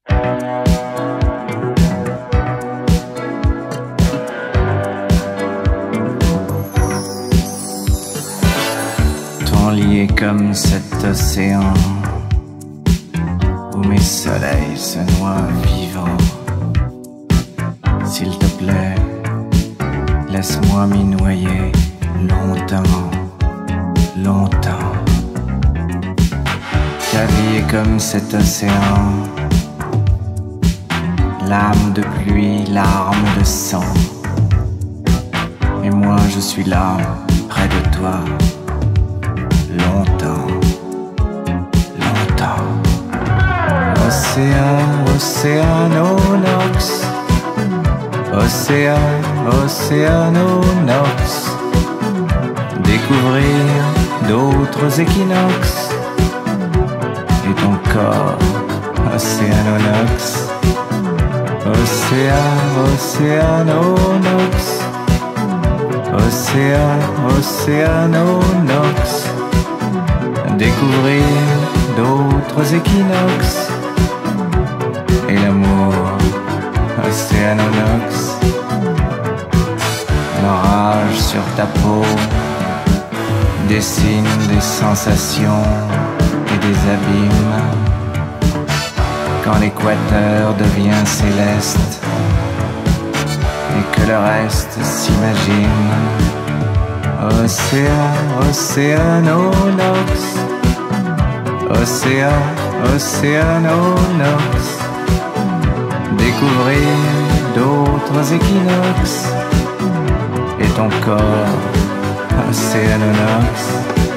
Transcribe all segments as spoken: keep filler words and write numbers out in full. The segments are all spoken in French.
Ton lit est comme cet océan où mes soleils se noient vivants. S'il te plaît, laisse-moi m'y noyer longtemps, longtemps. Ta vie est comme cet océan, lame de pluie, larmes de sang. Et moi je suis là, près de toi, longtemps, longtemps. Océan, Oceano Nox, Océan, Oceano Nox. Découvrir d'autres équinoxes et ton corps, Oceano Nox. Océan, Oceano Nox, Océan, Oceano Nox. Découvrir d'autres équinoxes et l'amour, Oceano Nox. L'orage sur ta peau dessine des sensations et des abîmes. Quand l'équateur devient céleste et que le reste s'imagine. Océan, Oceano Nox, Océan, Oceano Nox. Découvrir d'autres équinoxes et ton corps, Oceano Nox.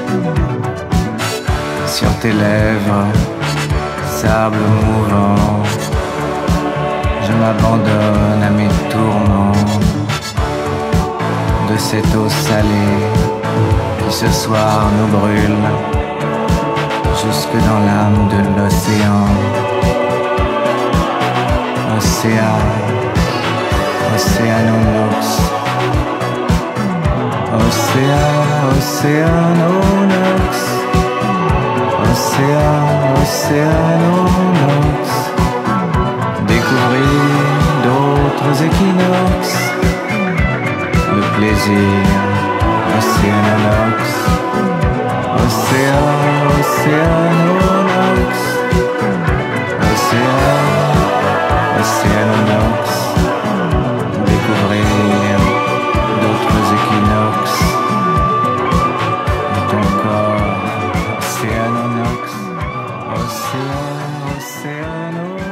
Sur tes lèvres, sable mouvant, je m'abandonne à mes tourments. De cette eau salée qui ce soir nous brûle jusque dans l'âme de l'océan. Océan, Oceano Nox. Océan, Oceano Nox. Océan, Oceano Nox. Découvrir d'autres équinoxes. Le plaisir, Oceano Nox. Océan, Oceano Nox. Océan, Oceano Nox. Découvrir d'autres équinoxes et ton corps, Oceano Nox. Océan, Oceano